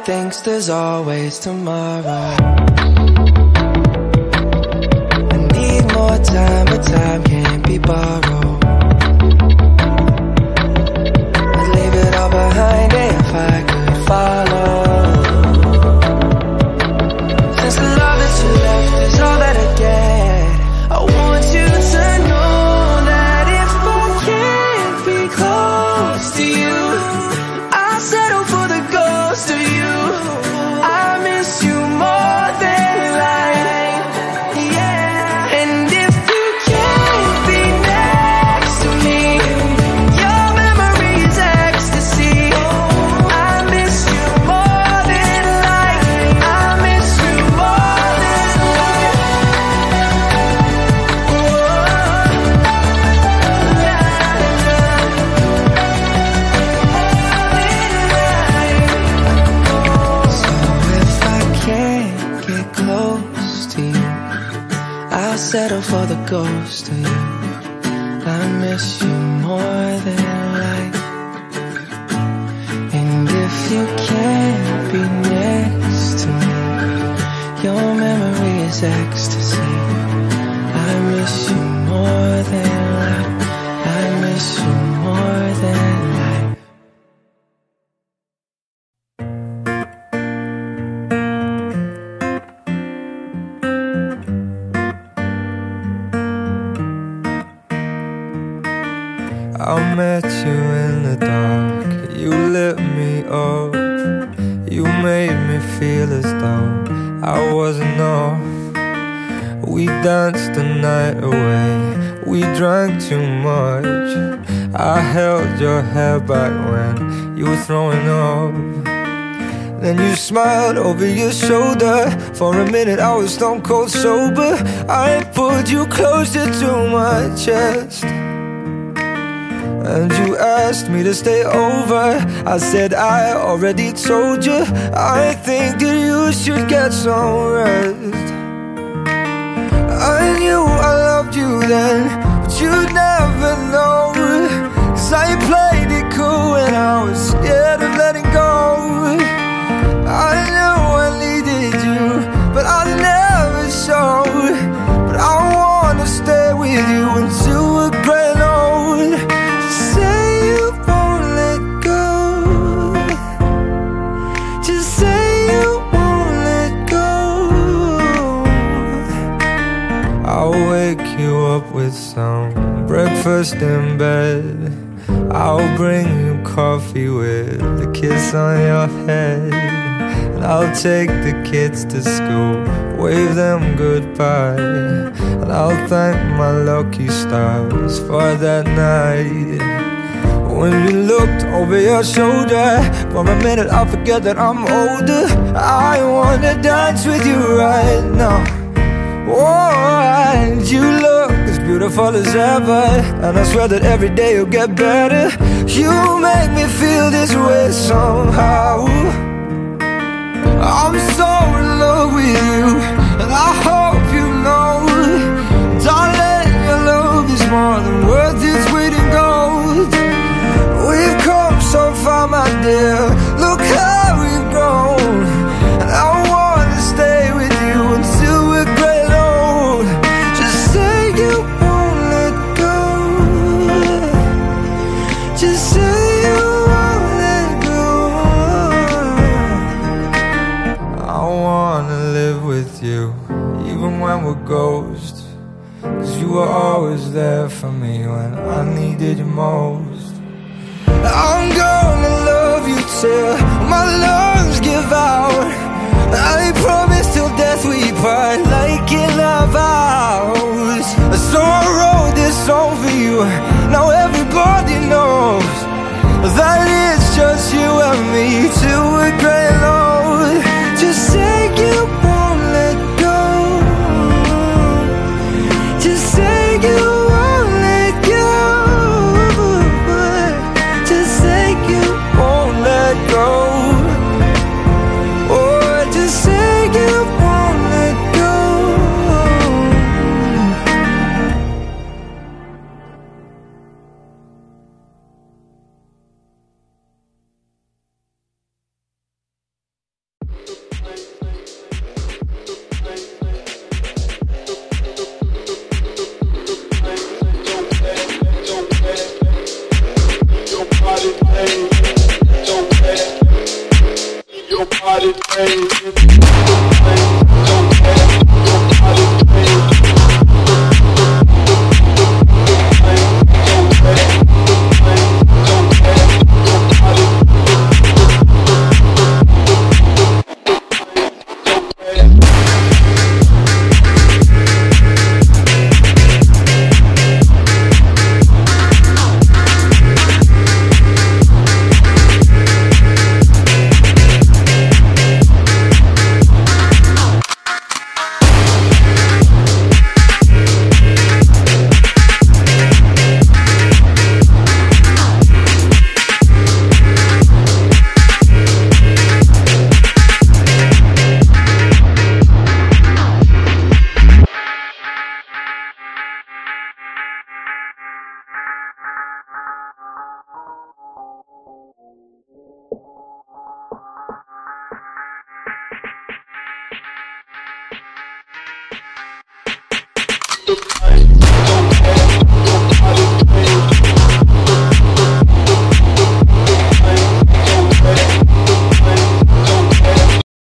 thinks there's always tomorrow. I need more time, but time can't be borrowed. I'd leave it all behind if I could follow. Since the love that you left is all that I get, I want you to know that if I can't be close to you, I'll settle for the ghost of you. I miss you more than life, yeah. And if you can't be next to me, your memory is ecstasy. I miss you more than life. I miss you more than life. So if I can't get close to you, I'll settle for the ghost of you. I miss you more than life. And if you can't be next to me, your memory is ecstasy. I miss you more than life. I miss you more than life. I met you in the dark, you lit me up. You made me feel as though I wasn't off. We danced the night away, we drank too much. I held your hair back when you were throwing up. Then you smiled over your shoulder. For a minute I was stone cold sober. I pulled you closer to my chest, and you asked me to stay over. I said I already told you, I think that you should get some rest. I knew I loved you then, but you'd never know. 'Cause I played it cool and I was scared of letting go. I knew I needed you, but I never showed. But I wanna stay with you until we're grown old. Say you won't let go. Just say you won't let go. I'll wake you up with some breakfast in bed. I'll bring you coffee with a kiss on your head. And I'll take the kids to school, wave them goodbye. And I'll thank my lucky stars for that night. When you looked over your shoulder, for a minute I forget that I'm older. I wanna dance with you right now. Oh, and you look as beautiful as ever, and I swear that every day you'll get better. You make me feel this way somehow. I'm so in love with you, and I hope you know, darling, your love is more than worth its weight in gold. We've come so far, my dear, look how we've grown. And I wanna stay with you until we're great old. Just say you won't let go. Just say you won't let go. I wanna live with you, even when we're ghosts. 'Cause you were always there for me when I needed you most. I'm gonna love you till my lungs give out. I promise till death we part, like in our vows. So I wrote this song for you, now everybody knows that it's just you and me till we're great old. Just say you won't let go. Just say you won't let go. Just say you won't let go. Oh, just say you won't let go. Bye.